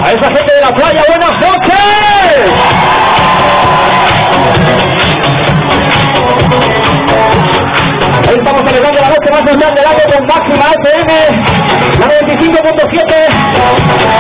A esa gente de la playa, buenas noches. Ahí estamos celebrando la noche más mundial del año con Máxima FM, la 95.7.